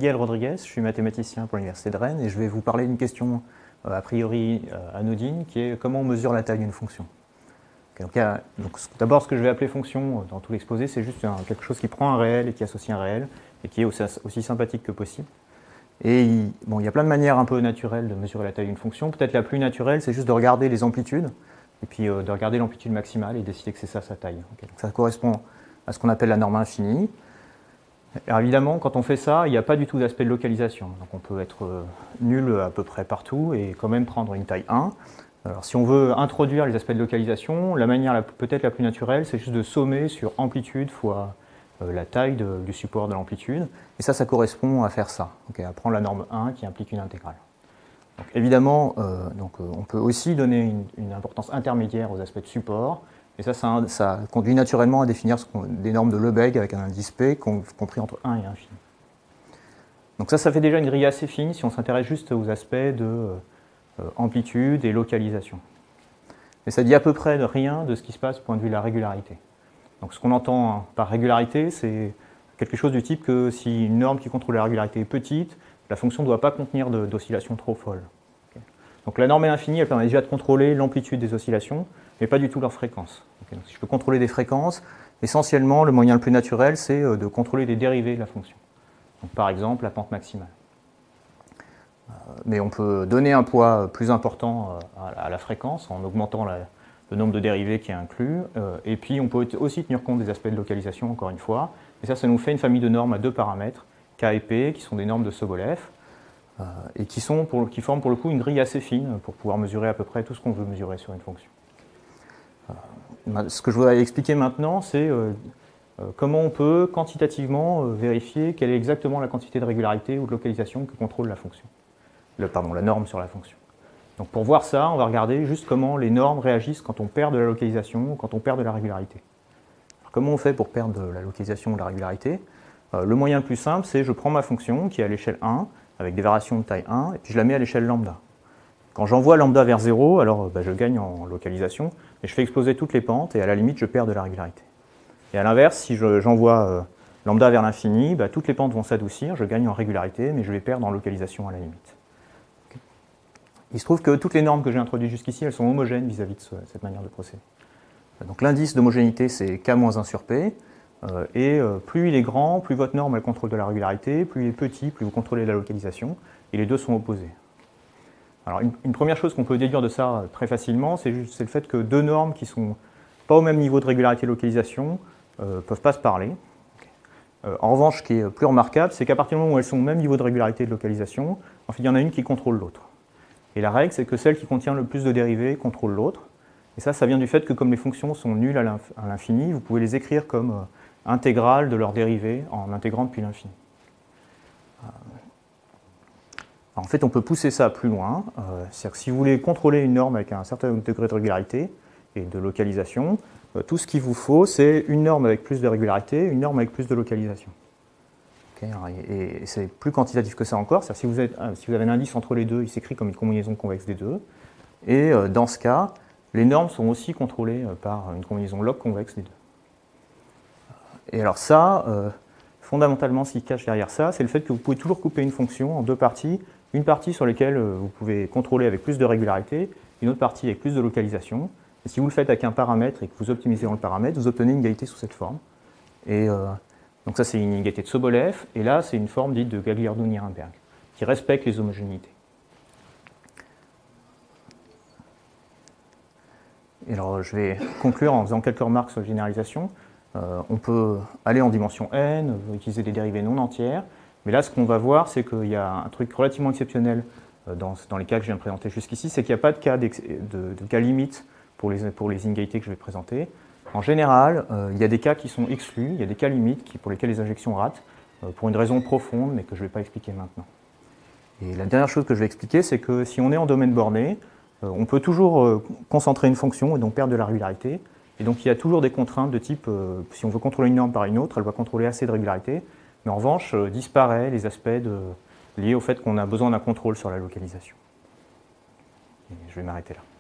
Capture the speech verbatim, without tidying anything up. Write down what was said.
Miguel Rodriguez, je suis mathématicien pour l'Université de Rennes et je vais vous parler d'une question euh, a priori euh, anodine qui est comment on mesure la taille d'une fonction. Okay, donc, donc, d'abord, ce que je vais appeler fonction euh, dans tout l'exposé, c'est juste un, quelque chose qui prend un réel et qui associe un réel et qui est aussi, aussi sympathique que possible. Et il, bon, il y a plein de manières un peu naturelles de mesurer la taille d'une fonction. Peut-être la plus naturelle, c'est juste de regarder les amplitudes et puis euh, de regarder l'amplitude maximale et décider que c'est ça sa taille. Okay, donc ça correspond à ce qu'on appelle la norme infinie. Alors évidemment, quand on fait ça, il n'y a pas du tout d'aspect de localisation. Donc on peut être euh, nul à peu près partout et quand même prendre une taille un. Alors si on veut introduire les aspects de localisation, la manière peut-être la plus naturelle, c'est juste de sommer sur amplitude fois euh, la taille de, du support de l'amplitude. Et ça, ça correspond à faire ça, okay, à prendre la norme un qui implique une intégrale. Donc évidemment, euh, donc, euh, on peut aussi donner une, une importance intermédiaire aux aspects de support. Et ça, ça, ça conduit naturellement à définir ce des normes de Lebesgue avec un indice P compris entre un et infini. Donc ça, ça fait déjà une grille assez fine si on s'intéresse juste aux aspects de euh, amplitude et localisation. Mais ça dit à peu près de rien de ce qui se passe du point de vue de la régularité. Donc ce qu'on entend par régularité, c'est quelque chose du type que si une norme qui contrôle la régularité est petite, la fonction ne doit pas contenir d'oscillations trop folles. Okay. Donc la norme infinie, elle permet déjà de contrôler l'amplitude des oscillations, mais pas du tout leur fréquence. Okay, donc si je veux contrôler des fréquences, essentiellement, le moyen le plus naturel, c'est de contrôler des dérivés de la fonction. Donc, par exemple, la pente maximale. Euh, mais on peut donner un poids plus important à la fréquence en augmentant la, le nombre de dérivés qui est inclus. Euh, et puis, on peut aussi tenir compte des aspects de localisation, encore une fois. Et ça, ça nous fait une famille de normes à deux paramètres, K et P, qui sont des normes de Sobolev, euh, et qui, sont pour, qui forment pour le coup une grille assez fine pour pouvoir mesurer à peu près tout ce qu'on veut mesurer sur une fonction. Ce que je voudrais expliquer maintenant, c'est euh, euh, comment on peut quantitativement euh, vérifier quelle est exactement la quantité de régularité ou de localisation que contrôle la fonction, le, pardon, la norme sur la fonction. Donc pour voir ça, on va regarder juste comment les normes réagissent quand on perd de la localisation ou quand on perd de la régularité. Alors, comment on fait pour perdre de la localisation ou de la régularité? euh, Le moyen le plus simple, c'est je prends ma fonction qui est à l'échelle un, avec des variations de taille un, et puis je la mets à l'échelle lambda. Quand j'envoie lambda vers zéro, alors bah, je gagne en localisation, mais je fais exploser toutes les pentes et à la limite je perds de la régularité. Et à l'inverse, si j'envoie je, euh, lambda vers l'infini, bah, toutes les pentes vont s'adoucir, je gagne en régularité, mais je vais perdre en localisation à la limite. Okay. Il se trouve que toutes les normes que j'ai introduites jusqu'ici, elles sont homogènes vis-à-vis de ce, cette manière de procéder. Donc l'indice d'homogénéité, c'est K moins un sur P, euh, et euh, plus il est grand, plus votre norme elle contrôle de la régularité, plus il est petit, plus vous contrôlez la localisation, et les deux sont opposés. Alors une, une première chose qu'on peut déduire de ça très facilement, c'est le fait que deux normes qui ne sont pas au même niveau de régularité et localisation ne euh, peuvent pas se parler. Okay. Euh, en revanche, ce qui est plus remarquable, c'est qu'à partir du moment où elles sont au même niveau de régularité et de localisation, en fait, il y en a une qui contrôle l'autre. Et la règle, c'est que celle qui contient le plus de dérivés contrôle l'autre. Et ça, ça vient du fait que comme les fonctions sont nulles à l'infini, vous pouvez les écrire comme euh, intégrales de leurs dérivés en intégrant depuis l'infini. Euh, En fait, on peut pousser ça plus loin. Euh, C'est-à-dire que si vous voulez contrôler une norme avec un certain degré de régularité et de localisation, euh, tout ce qu'il vous faut, c'est une norme avec plus de régularité, une norme avec plus de localisation. Okay, et et c'est plus quantitatif que ça encore. C'est-à-dire si vous, êtes, si vous avez un indice entre les deux, il s'écrit comme une combinaison convexe des deux. Et euh, dans ce cas, les normes sont aussi contrôlées euh, par une combinaison log convexe des deux. Et alors ça, euh, fondamentalement, ce qui cache derrière ça, c'est le fait que vous pouvez toujours couper une fonction en deux parties. Une partie sur laquelle vous pouvez contrôler avec plus de régularité, une autre partie avec plus de localisation. Et si vous le faites avec un paramètre et que vous optimisez dans le paramètre, vous obtenez une égalité sous cette forme. Et euh, donc ça, c'est une égalité de Sobolev, et là, c'est une forme dite de Gagliardo-Nirenberg, qui respecte les homogénéités. Et alors, je vais conclure en faisant quelques remarques sur la généralisation. Euh, on peut aller en dimension n, utiliser des dérivées non entières. Mais là, ce qu'on va voir, c'est qu'il y a un truc relativement exceptionnel dans, dans les cas que je viens de présenter jusqu'ici, c'est qu'il n'y a pas de cas, de, de cas limite pour les, pour les inégalités que je vais présenter. En général, euh, il y a des cas qui sont exclus, il y a des cas limites qui, pour lesquels les injections ratent, euh, pour une raison profonde, mais que je ne vais pas expliquer maintenant. Et la dernière chose que je vais expliquer, c'est que si on est en domaine borné, euh, on peut toujours euh, concentrer une fonction et donc perdre de la régularité. Et donc il y a toujours des contraintes de type, euh, si on veut contrôler une norme par une autre, elle doit contrôler assez de régularité. Mais en revanche, euh, disparaît les aspects de, liés au fait qu'on a besoin d'un contrôle sur la localisation. Et je vais m'arrêter là.